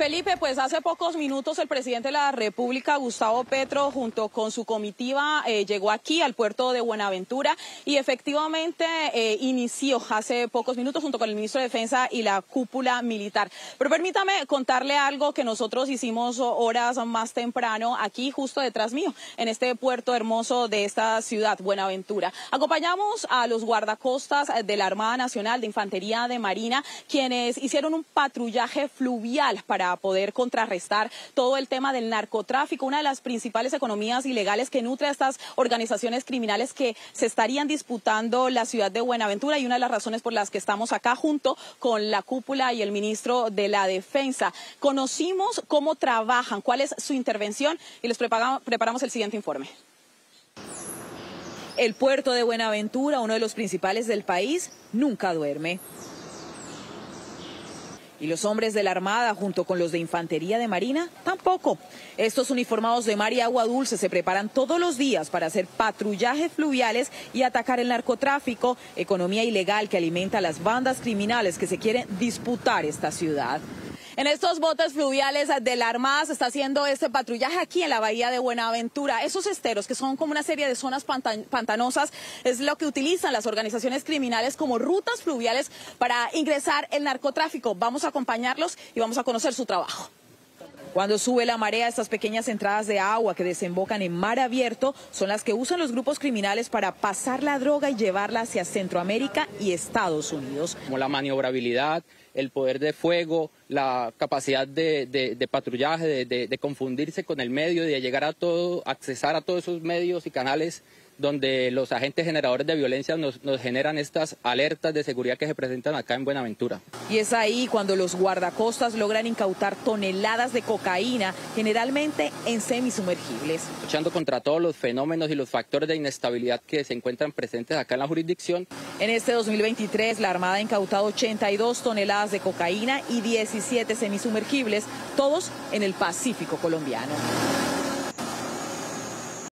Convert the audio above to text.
Felipe, pues hace pocos minutos el presidente de la República, Gustavo Petro, junto con su comitiva, llegó aquí al puerto de Buenaventura y efectivamente inició hace pocos minutos junto con el ministro de Defensa y la cúpula militar. Pero permítame contarle algo que nosotros hicimos horas más temprano aquí justo detrás mío, en este puerto hermoso de esta ciudad, Buenaventura. Acompañamos a los guardacostas de la Armada Nacional de Infantería de Marina, quienes hicieron un patrullaje fluvial para poder contrarrestar todo el tema del narcotráfico, una de las principales economías ilegales que nutre a estas organizaciones criminales que se estarían disputando la ciudad de Buenaventura, y una de las razones por las que estamos acá junto con la cúpula y el ministro de la Defensa. Conocimos cómo trabajan, cuál es su intervención y les preparamos el siguiente informe. El puerto de Buenaventura, uno de los principales del país, nunca duerme. Y los hombres de la Armada, junto con los de Infantería de Marina, tampoco. Estos uniformados de mar y agua dulce se preparan todos los días para hacer patrullajes fluviales y atacar el narcotráfico, economía ilegal que alimenta a las bandas criminales que se quieren disputar esta ciudad. En estos botes fluviales de la Armada se está haciendo este patrullaje aquí en la bahía de Buenaventura. Esos esteros, que son como una serie de zonas pantanosas, es lo que utilizan las organizaciones criminales como rutas fluviales para ingresar el narcotráfico. Vamos a acompañarlos y vamos a conocer su trabajo. Cuando sube la marea, estas pequeñas entradas de agua que desembocan en mar abierto son las que usan los grupos criminales para pasar la droga y llevarla hacia Centroamérica y Estados Unidos. Como la maniobrabilidad, el poder de fuego, la capacidad de patrullaje, de confundirse con el medio, de llegar a todo, accesar a todos esos medios y canales donde los agentes generadores de violencia nos generan estas alertas de seguridad que se presentan acá en Buenaventura. Y es ahí cuando los guardacostas logran incautar toneladas de cocaína, generalmente en semisumergibles. Luchando contra todos los fenómenos y los factores de inestabilidad que se encuentran presentes acá en la jurisdicción. En este 2023, la Armada ha incautado 82 toneladas de cocaína y 17 semisumergibles, todos en el Pacífico colombiano.